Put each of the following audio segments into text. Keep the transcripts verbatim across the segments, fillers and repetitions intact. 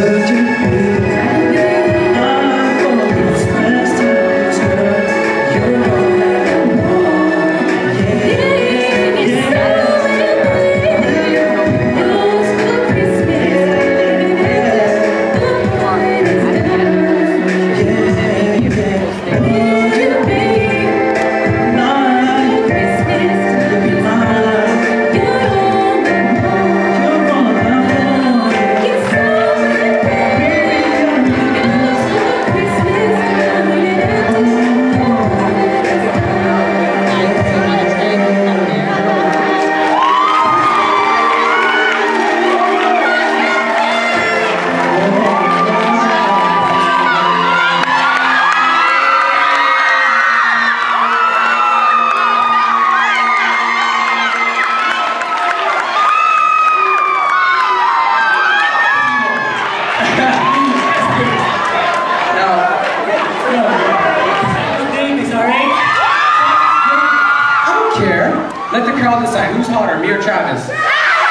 Let the crowd decide who's hotter, me or Travis. Okay,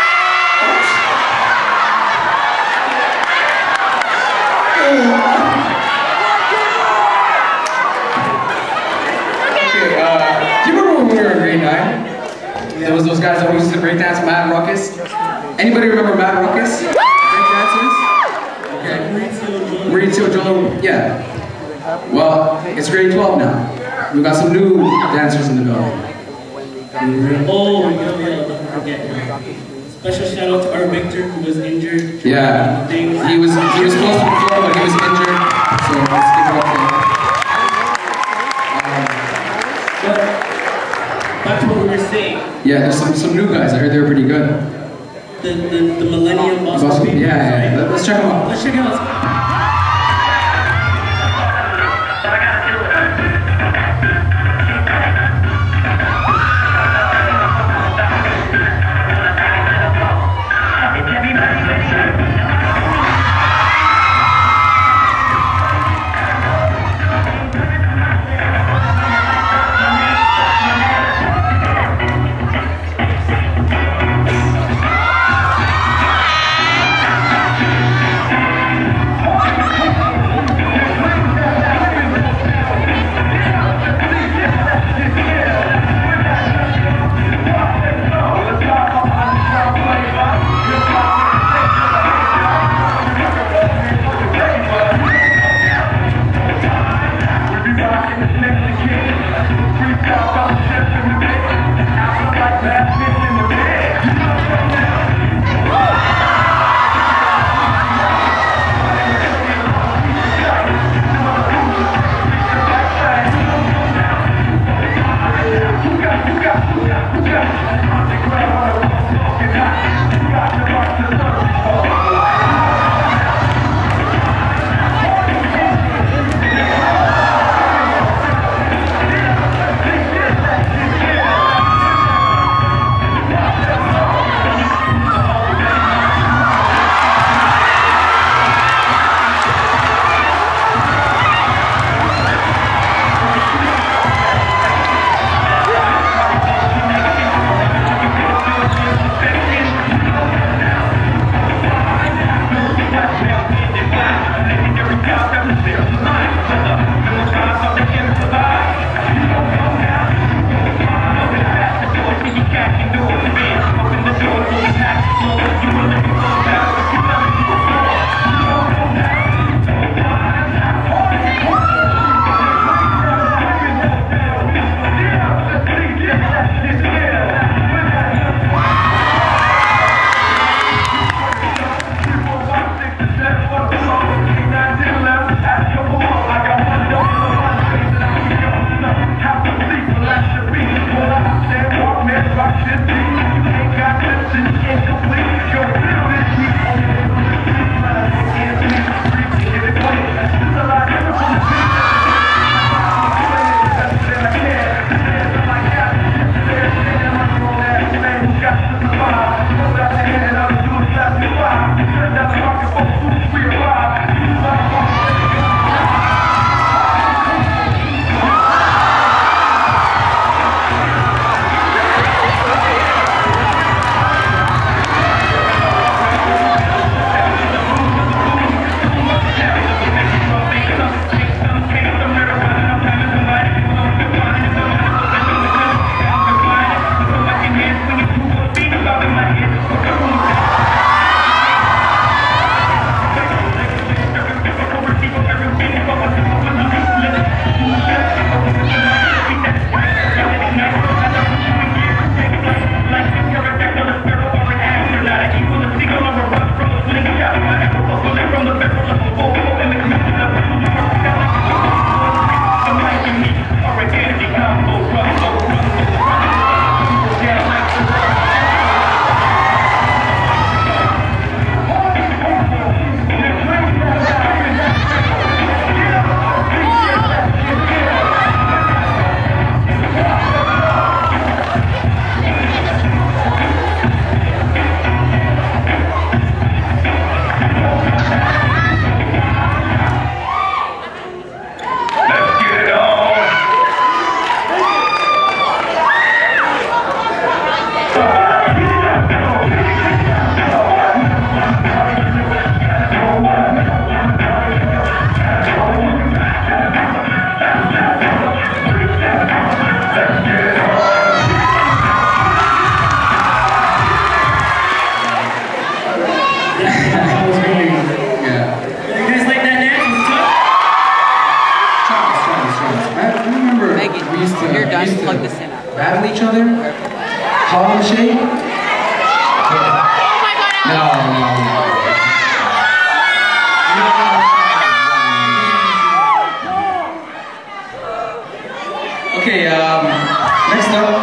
uh, do you remember when we were in grade nine? There was those guys that used to break dance, Mad Ruckus. Anybody remember Mad Ruckus? Break dancers? Okay. Maurizio Joe, yeah. Well, it's grade twelve now. We've got some new dancers in the building. Oh, yeah, yeah, don't forget. Special shout out to our Victor who was injured. Yeah, he was he was supposed to perform, but he was injured. So let's give it up to him. Um, but back to what we were saying. Yeah, there's some some new guys. I heard they were pretty good. The the, the Millennium Bosco Bosco, people. Yeah, yeah. Right? Let's check them out. Let's check it out.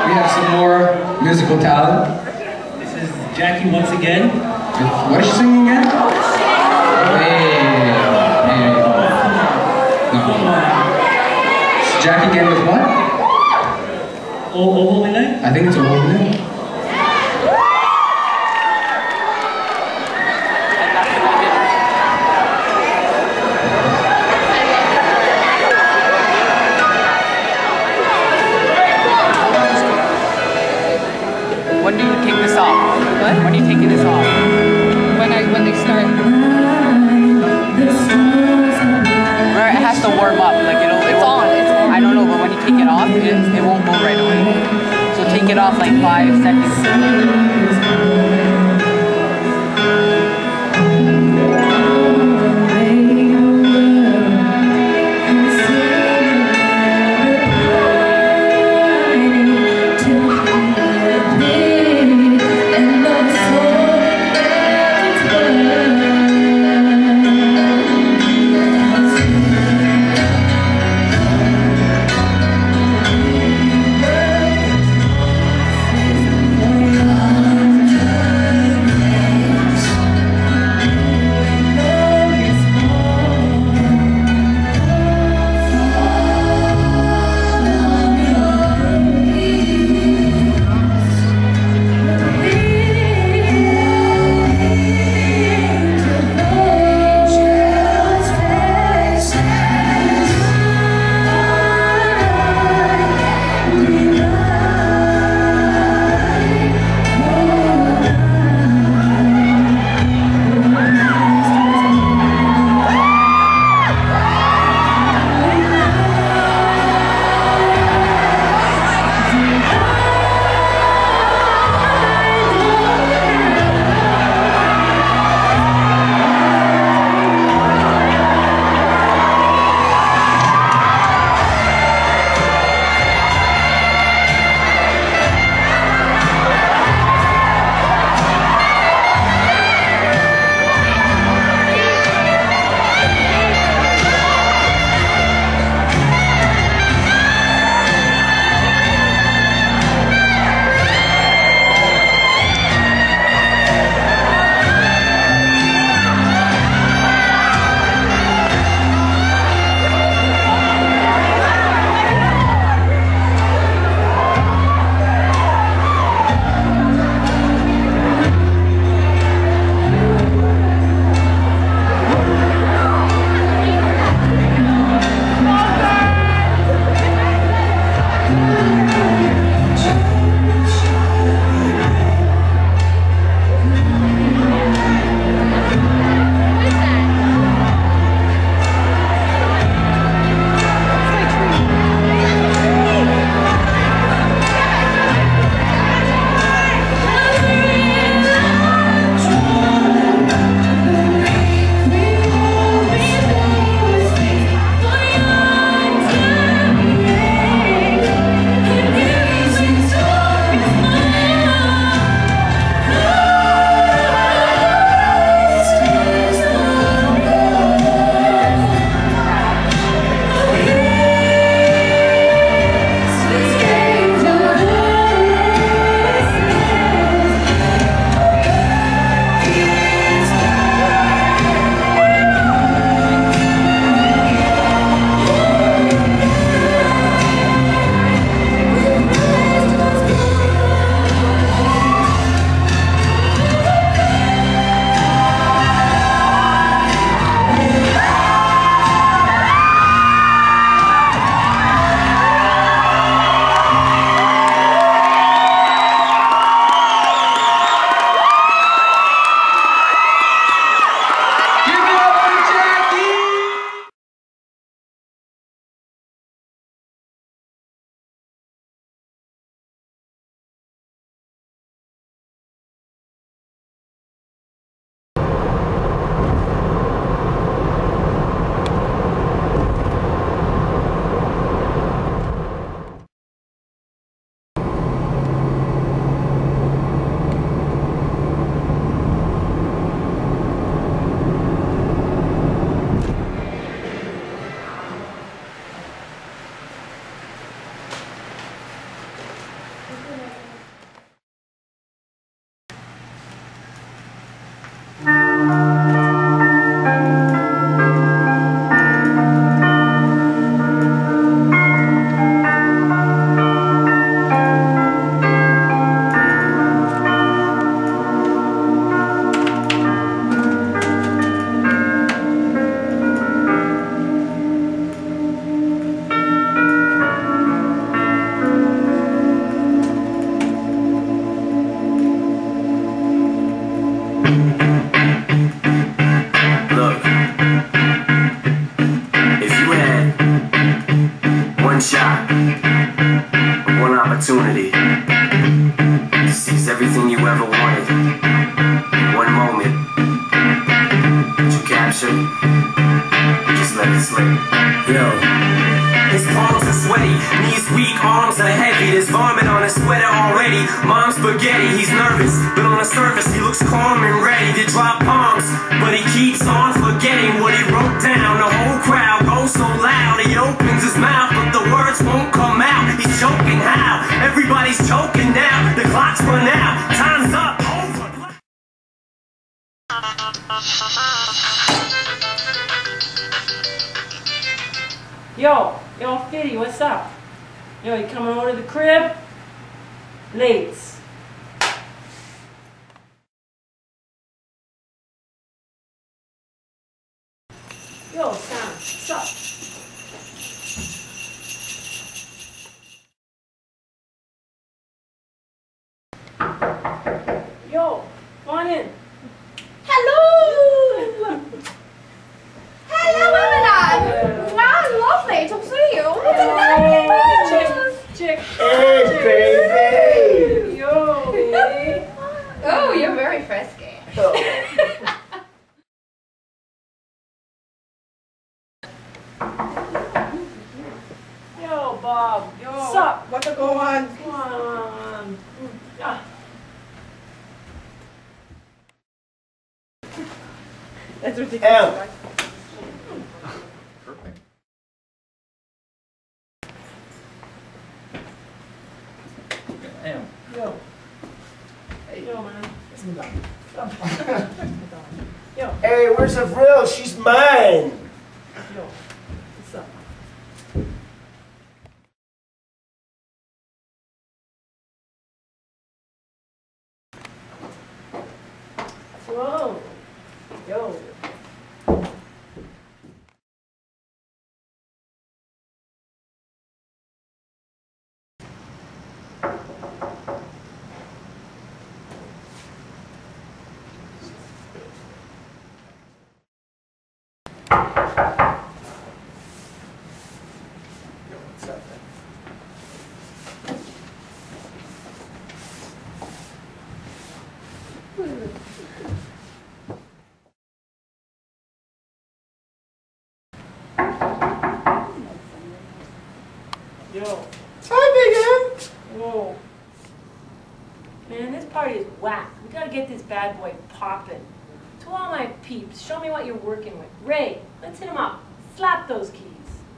we have some more musical talent. This is Jackie once again. What is she singing again? Hey, hey. No. It's Jackie again with what? Oh, oh, Holy Night? I think it's a Holy Night. When do you take this off? What? When are you taking this off? When I when they start. Or it has to warm up, like it'll. It's on. It's on. I don't know, but when you take it off, it it won't go right away. So take it off like five seconds. Oh, If you had one shot, one opportunity to seize everything you ever wanted in one moment, would you capture or just let it slip? Yo. His palms are sweaty, knees weak, arms are heavy. There's vomit on his sweater already. Mom's spaghetti, he's nervous, but on the surface he looks calm and ready to drop bombs. But he keeps on forgetting what he wrote down. The whole crowd goes so loud, he opens his mouth, but the words won't come out. He's choking how? Everybody's choking now. The clock's run out, time's up, over. Yo, yo, Fitty, what's up? Yo, you coming over to the crib? Lates. Yo, Sam, what's up? Yo, come on in. Hello! Hello, everyone! Wow, lovely to see you. Chick, chick. Hey, baby! Yo, baby. Oh, you're very frisky. Yo, Bob. Yo, What's up? what's going on? Come on. Ah. That's ridiculous. Em. Damn. Yo. Hey, yo, man. Yo, Hey, where's Avril? She's mine. yo. What's up? Whoa. Yo. Yo. Hi, Big M. Whoa. Man, this party is whack. We gotta get this bad boy poppin'. To all my peeps, show me what you're working with. Ray, let's hit him up. Slap those keys.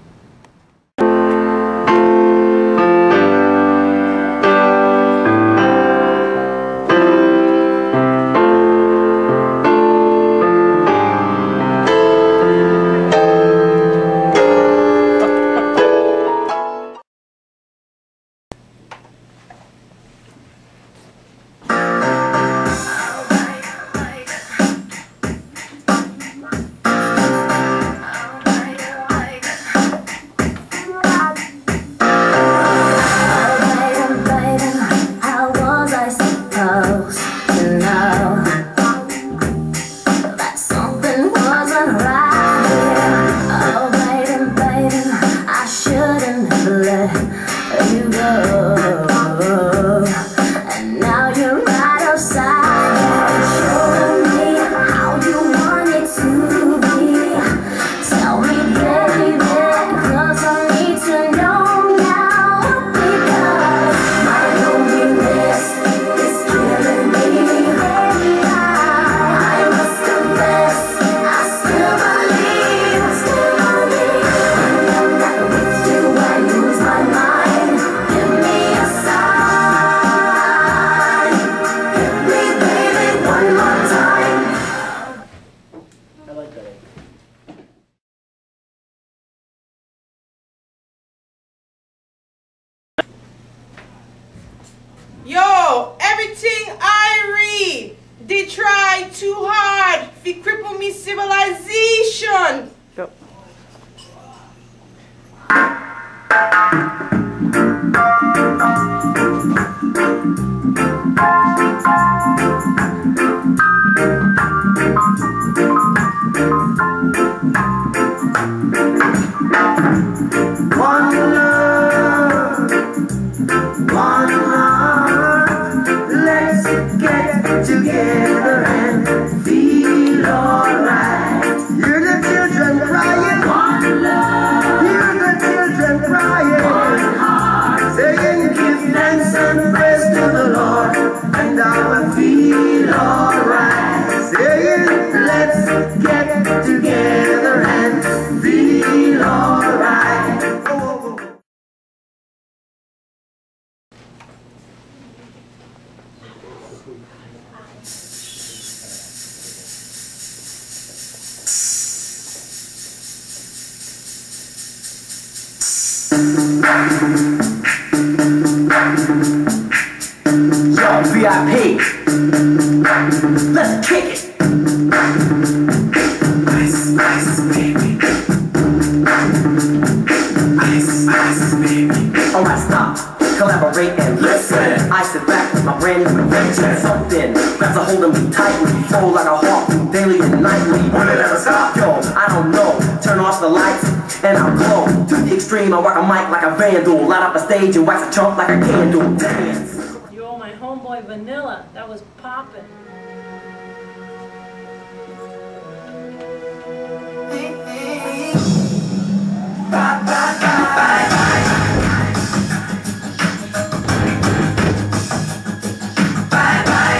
Yo, everything I read, they try too hard to cripple me civilization. Go. Thank you. One love, one heart. Let's get together and feel alright. Hear the children crying. One love. Hear the children crying. One heart. Saying give thanks and praise to the Lord, and I will feel alright. Saying let's get together and feel alright. Oh, oh, oh. Yo, V I P, let's kick it. Ice, ice, baby. Ice, ice, baby. Alright, stop, collaborate and listen. I sit back with my brand new invention. Something grabs a hold of me tightly, flow like a harpoon daily and nightly. Will it ever stop? Yo, I don't know. Turn off the lights and I'll glow. To the extreme, I rock a mic like a vandal. Light up a stage and wax a chump like a candle. Dance. Yo, my homeboy Vanilla, that was poppin'. Bye, bye, bye, bye, bye. Bye, bye.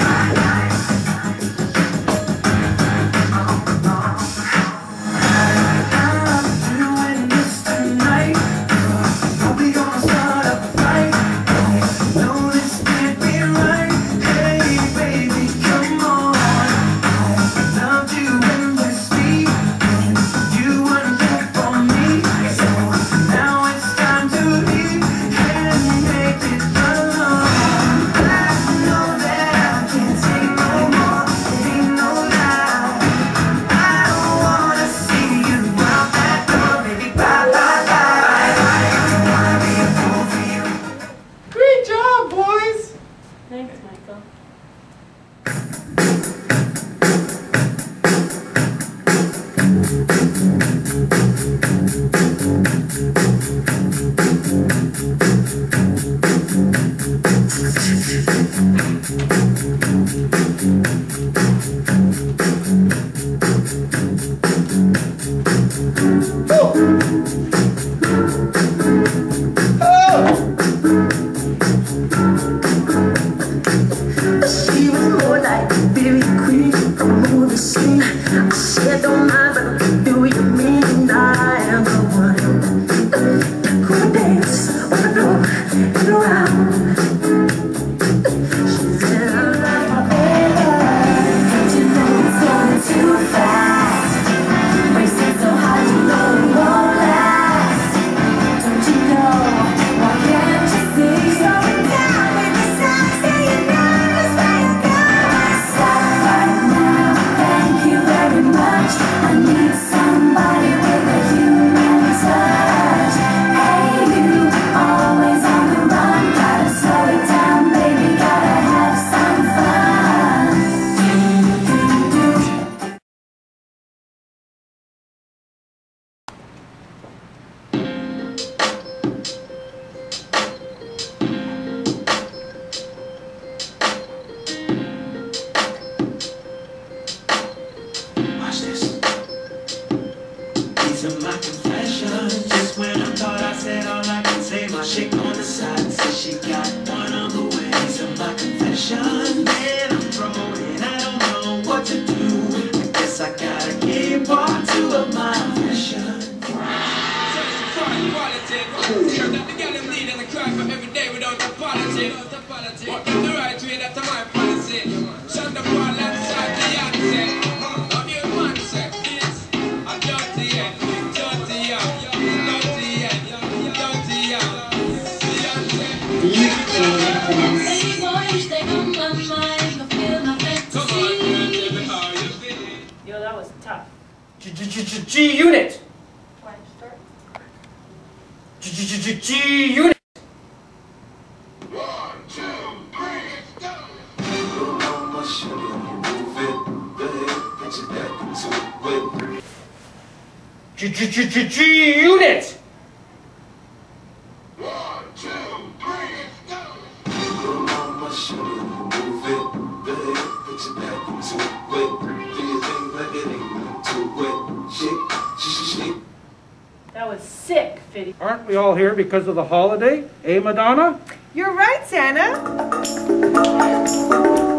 I'm doing this tonight. Are we gonna start a fight? No, this can't be right. Hey, baby, come on. I loved you endlessly. You weren't there for me. So now it's time to leave and make it alone. I know that I can't take no more. It ain't no lie. I don't wanna see you out that door, baby. Bye, bye, bye. I don't wanna be a fool for you. Great job, boys. Thanks, Michael. She was more like a beauty queen from a movie scene. I said don't mind, but do you mean I am the one who would dance on the floor and around? She said I like my baby. Don't you know it's going too fast? Racing so hard, you know it won't last. Don't you know? Why can't you see? Slowing down with the signs, saying no. I need somebody with a human touch. Hey, you, always on the run. Gotta slow it down, baby, gotta have some fun. Watch this. These are my confessions. Just when I thought I said all I can say, my chick on the side says she got one on the way. These are my confessions. Man, I'm thrown and I don't know what to do. I guess I gotta keep part two of my confessions. Yo, that was tough. G-Unit! Want to start? G-Unit! One, two, three, go! Little mama, sugar, you move it. Go ahead, put your back into it. G-Unit! That was sick, Fiddy. Aren't we all here because of the holiday? Eh, Madonna? You're right, Santa.